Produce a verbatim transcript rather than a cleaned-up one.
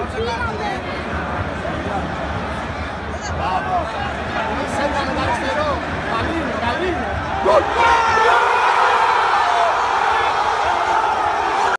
Μπράβο. Σέντα με τα αριστερό. Καλή είναι, καλή είναι.